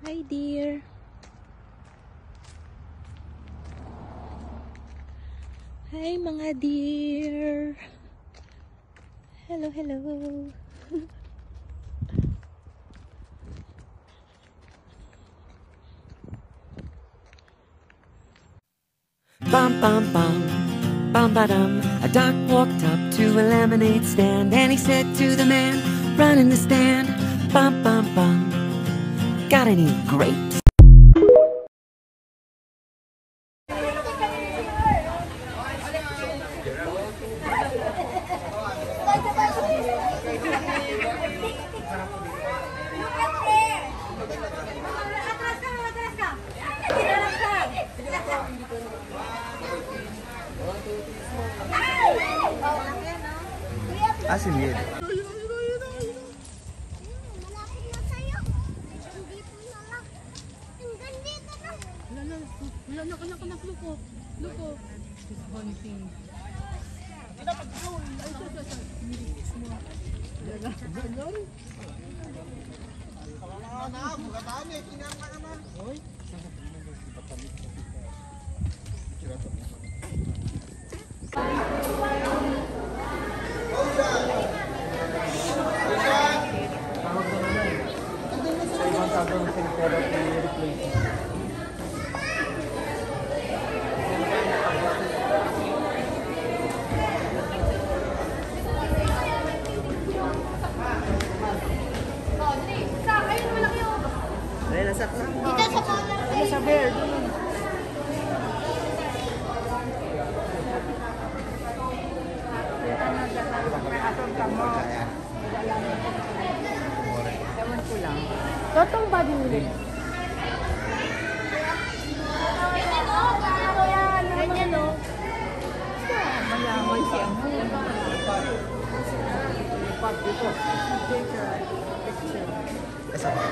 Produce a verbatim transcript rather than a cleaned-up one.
Hi dear. Hi mga dear. Hello, hello. Bum bum bum, bum ba dum. A duck walked up to a lemonade stand, and he said to the man running the stand, bum bum bum, got any grapes? Asin yun. Malapit na sa'yo. Dito na lang. Hanggang dito na. Wala na, anak, anak, luko. Luko. This hunting. Dito sa bawal. Sa bear. Totong ba din ulit? Ganyan o. Mayaman siya. Kasama.